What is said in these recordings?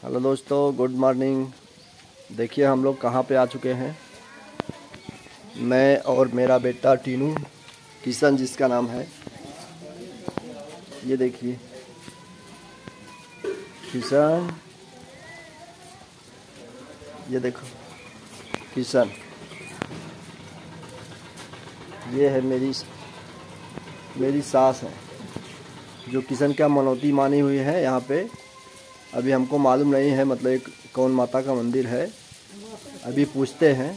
Hello दोस्तों, good morning. देखिए हम लोग कहाँ पे आ चुके हैं। मैं और मेरा बेटा टीनू, किशन जिसका नाम है। ये देखिए किशन, ये देखो किशन। ये है मेरी सास है जो किशन का मनौती मानी हुई है यहाँ पे। अभी हमको मालूम नहीं है, मतलब एक कौन माता का मंदिर है, अभी पूछते हैं।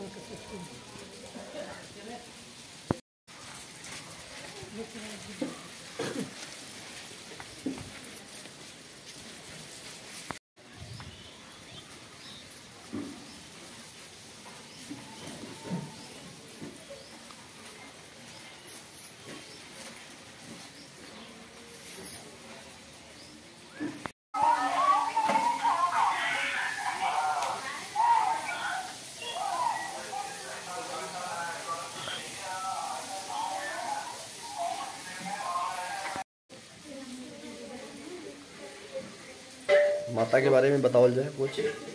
माता के बारे में बताओ जाए कुछ।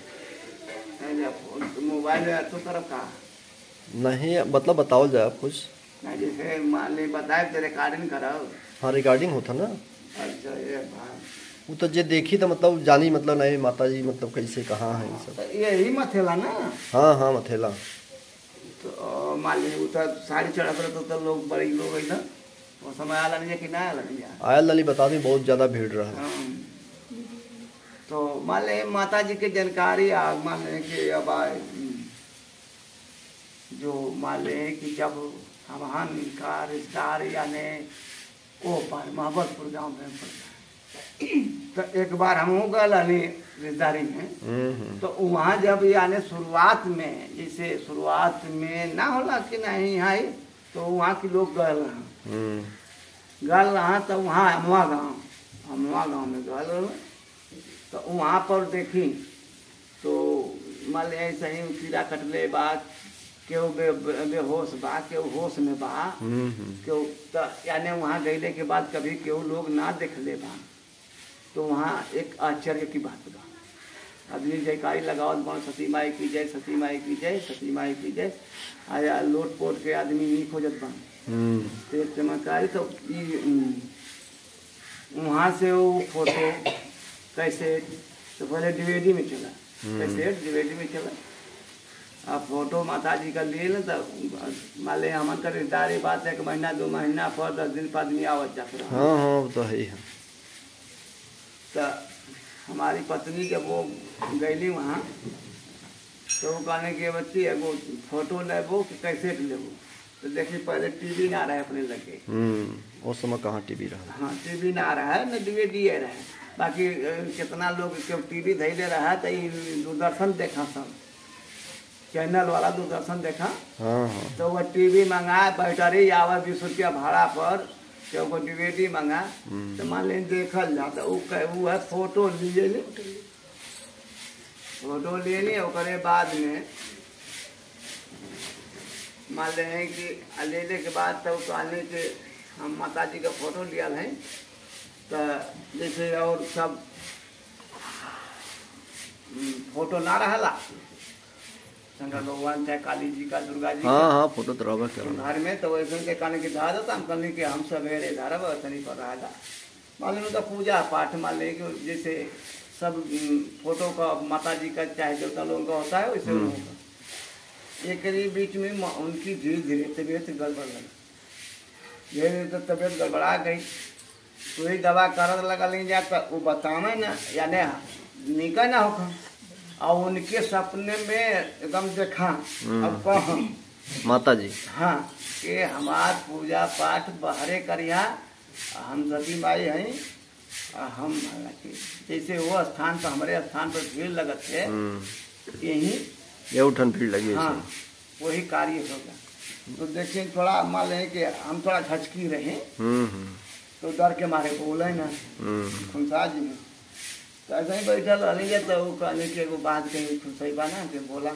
मोबाइल में तो तरफ का नहीं, मतलब बताओ जाए आप कुछ। नहीं, जैसे मान ले बताए तो रिकॉर्डिंग कराओ। हाँ, रिकॉर्डिंग होता ना। अच्छा, ये बात वो तो जे देखी तो मतलब जानी, मतलब नहीं माता जी मतलब कैसे कहाँ है ये सब। तो यही मथेला ना। हाँ हाँ, मथेला। तो मान ली वो तो साड़ी चढ़ा पर तो लोग बड़े लोग इधर वो समय आला नहीं है कि ना आला नहीं है। आयल लाली बता दी, बहुत ज़्यादा भीड़ रहा है। तो मान ले माता जी की जानकारी मान ले कि अब जो मान ले कि जब हमारे का रिश्तेदार यानी वो पर मोहब्बतपुर गाँव में तो एक बार हम गए रिश्तेदारी में। तो वहाँ जब यानी शुरुआत में, जैसे शुरुआत में ना होला कि नहीं है, तो वहाँ के लोग गए रहा तो वहाँ अमवा गाँव में गए। तो वहाँ पर देखी तो मान ली ऐसे ही कीड़ा कटले बा, केहू बेहोश बा, केहू होश में बा, केहू तो यानी वहाँ गईले के बाद कभी केहू लोग ना देखले बा। तो वहाँ एक आश्चर्य की बात बा, आदमी जयकारी लगावत बा, सती माई की जय, सती माई की जय, सती माई की जय। आया लोट पोट के आदमी नहीं खोजत बा, तो एक चमत्कारी। तो वहाँ से वो फोटो कैसे, तो पहले डीवीडी में चला, कैसे डीवीडी में चला। अब फोटो माता जी का लिए ना, तो मान ले हमन का रिश्तेदारी बात है, 1 महीना 2 महीना पर 10 दिन पर आदमी आवत जाता रहा। हाँ हाँ, वो तो है ही है। तो हमारी पत्नी जब वो गईली वहाँ, तो वो कहने की बच्ची एगो फोटो लेबो कि कैसेट लेबो। तो देखी पहले टीवी ना रहे अपने लगे। उस समय कहाँ टीवी रहा। हाँ, टीवी ना रहा है, न डीवीडी रहे। बाकी कितना लोग के टीवी धैले रहा तो दूरदर्शन देखा, सब चैनल वाला दूरदर्शन देखा। हाँ हाँ। तो वह टीवी मंगाए, बैटरी आवा 20 रुपया भाड़ा पर, तो वो डीवीडी मंगा। तो मान ली देखल जा, तो वो है फोटो लिए ली, फोटो ले ली। और बाद में मान ले कि लेने के बाद तो कहने कि हम माता जी का फोटो लिया है। तो जैसे और सब फोटो ना रहला, शंकर भगवान चाहे काली जी का, दुर्गा जी हाँ का हाँ, फोटो तो रहा क्या घर में। तो वैसे के कहने की धारा था, हम कहने कि हम सवेरे धारा वतनी पर रहा मान लो। तो पूजा पाठ मान ले कि जैसे सब फोटो का माता जी का चाहे देवता लोगों का होता है, वैसे होगा। एक बीच में उनकी धीरे धीरे तबीयत गड़बड़ लगी, धीरे तो तबीयत गड़बड़ा गई। तो ही दवा कर लगा नहीं जाता, वो बतावे ना यानी निका ना होगा। और उनके सपने में एकदम देखा, अब कह माता जी। हाँ, कि हमार पूजा पाठ बहरे करिया, हम सती माई हैं। हम जैसे वो स्थान पर, हमारे स्थान पर भीड़ लगत है, यही ये उठन भीड़ लगी। हाँ, वही कार्य होगा। तो देखिए थोड़ा मान लें कि हम थोड़ा झचकी रहे, तो डर के मारे बोले ना खुनसा जी में। तो ऐसे ही बैठल रही, तो वो कहने की एगो बात कहीं खुशई बा ना कि बोला।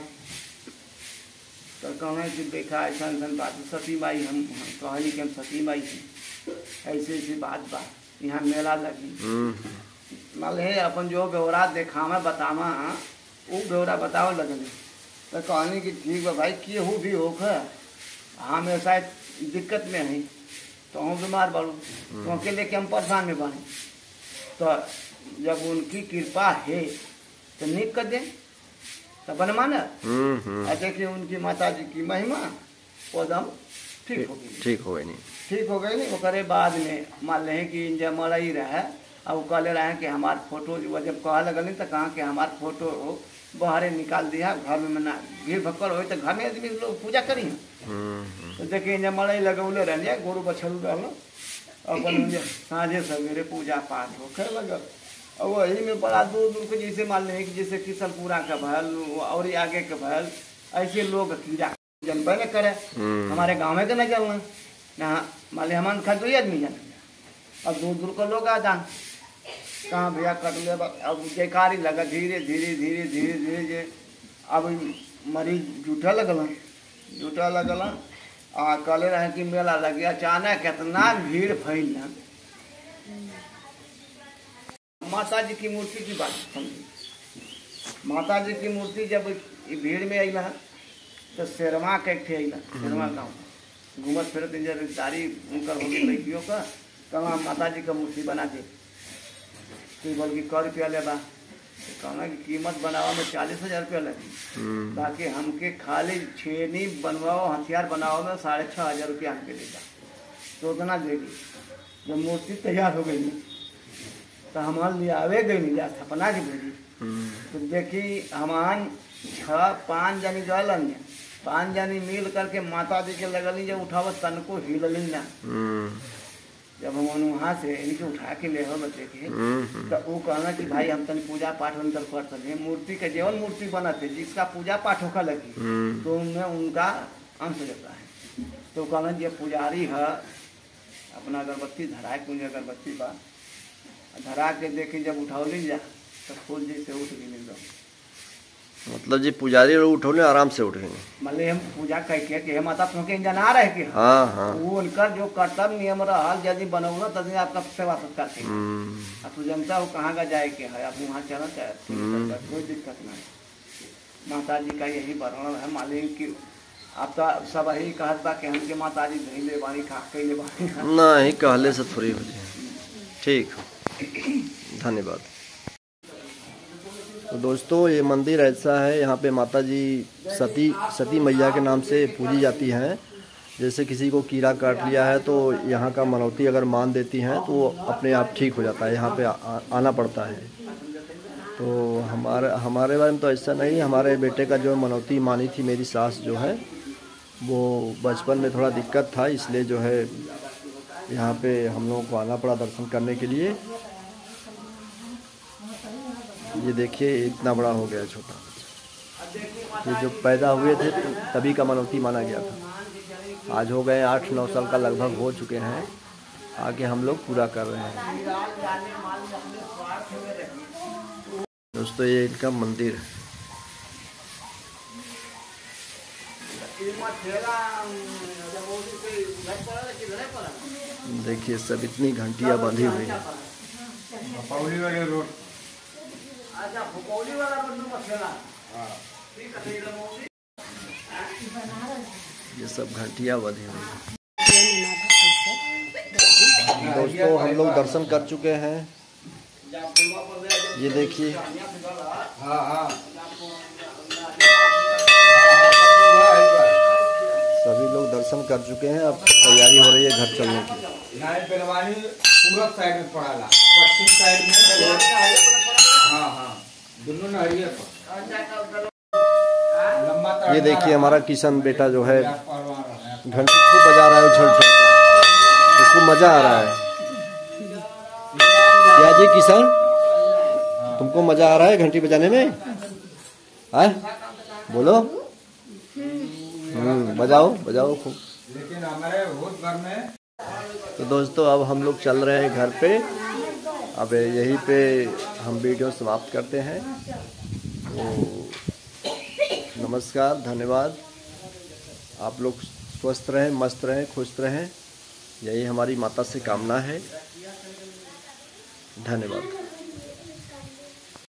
तो कहने कि देखा ऐसा ऐसा बात, सती माई हम कहली कि हम सती माई हैं, ऐसे ऐसी बात बा, यहाँ मेला लगी। माले अपन जो ब्यौरा देखावे बतावा वो ब्यौरा बतावे लगल। तो कहनी कि ठीक बा भाई केहू भी होख हम ऐसा दिक्कत में है तो हम बीमार बाड़ू तो के लेके हम परेशान में बने। तो जब उनकी कृपा है तो निक कर दे तो बन माना। देखिए उनकी माता जी की महिमा पौधम ठीक हो गई। ठीक हो गई नहीं। वो करे बाद में मान ले कि जब मरई रहे अब वो कहले रहे कि हमारे फोटो जब कहा लगल तो कहा कि हमारे फोटो बाहरे निकाल दिया घर में ना भीड़ भक्कड़ हो तो घर में आदमी लोग पूजा करी। तो देखिए जब मरई लगौले रह गोरू बछरू रहो अपन साँझे सवेरे पूजा पाठ होखे लगल। और वही में बड़ा दूर दूर के जैसे मान लें कि जैसे किसलपुरा का भल और आगे के भल ऐसे लोग कीड़ा जनबे न करे। हमारे गाँव में तो नहीं चलना ना मान ली हमान खा 2 आदमी जाना अब दूर दूर के लोग आ जान कहाँ भैया कट ले। अब जयकारी लगा धीरे धीरे धीरे धीरे धीरे जे अब मरीज जुटा लगल आ कहले रहे कि मेला लग गया। अचानक कितना भीड़ फैल माता जी की मूर्ति की बात समझी। माता जी की मूर्ति जब भीड़ में अला तो शेरवा के अला शेरवा गाँव घूमत फिरत रिश्तेदारी उनकर होगी लड़कियों का कहा माता जी का मूर्ति बना दे तो बोल की 100 रुपया लेबा तो कहना की कीमत बनावा में 40,000 रुपया लगी। बाकी हमके खाली छेनी बनवाओ हथियार बनाओ में 6,500 रुपया हमके देगा तो उतना देगी। जब मूर्ति तैयार हो गई तो हमारे लिए आवे गई नहीं जा स्थापना की भेजी। तो देखी हमान 5 जनी गलन 5 जनी मिल करके माता जी के लगली जब उठावत तन को हिलली ना। जब हम वहाँ से इनके उठा के ले बच्चे के तो वो कहना कि भाई हम तन पूजा पाठ अंदर कर सकते मूर्ति के जीवन मूर्ति बना थे जिसका पूजा पाठ होकर लगी तो उनमें उनका अंश रहता है। तो कहना ये पुजारी है अपना अगरबत्ती धराए कुंज अगरबत्ती बा धरा के देखे जब उठौली जा तो फूल जैसे उठ गई। मतलब जी पुजारी लोग उठौले आराम से उठेंगे मतलब हम पूजा कह के माता तुमके जना रहे कि हाँ वो उनकर जो कर्तव्य नियम रहा यदि बनौना तभी आपका सेवा सत्कार के अब तू जनता हो कहाँ का जाए के है आप वहाँ चलना चाहे कोई दिक्कत नहीं। माता जी का यही वर्णन है मालिक की आप तो सब यही कहत बा कि हमके माता जी धैले बानी खा कैले बानी नहीं कहले से थोड़ी हो जाए। ठीक धन्यवाद। तो दोस्तों ये मंदिर ऐसा है यहाँ पे माता जी सती मैया के नाम से पूजी जाती हैं। जैसे किसी को कीड़ा काट लिया है तो यहाँ का मनौती अगर मान देती हैं तो वो अपने आप ठीक हो जाता है। यहाँ पे आना पड़ता है। तो हमारे बारे में तो ऐसा नहीं। हमारे बेटे का जो मनौती मानी थी मेरी सास जो है वो बचपन में थोड़ा दिक्कत था इसलिए जो है यहाँ पे हम लोगों को आना पड़ा दर्शन करने के लिए। ये देखिए इतना बड़ा हो गया छोटा बच्चा। ये जो पैदा हुए थे तो तभी का मनौती माना गया था। आज हो गए 8-9 साल का लगभग हो चुके हैं। आगे हम लोग पूरा कर रहे हैं। दोस्तों ये इनका मंदिर है। देखिए सब इतनी घंटियां बंधी हुई हैं। ये सब घंटियां बंधी हुई हैं। दोस्तों हम लोग दर्शन कर चुके हैं। ये देखिए सभी लोग दर्शन कर चुके हैं। अब तैयारी हो रही है घर चलने की। पूरब साइड में पड़ा पश्चिम साइड में ये देखिए हमारा किशन बेटा जो है घंटी खूब बजा रहा है उछल उछल के। इसको मजा आ रहा है। क्या जी किशन तुमको मजा आ रहा है घंटी बजाने में? बोलो बजाओ बजाओ खूब। लेकिन हमारे बहुत घर में तो दोस्तों अब हम लोग चल रहे हैं घर पे। अब यहीं पे हम वीडियो समाप्त करते हैं। तो नमस्कार धन्यवाद। आप लोग स्वस्थ रहें मस्त रहें खुश रहें यही हमारी माता से कामना है। धन्यवाद।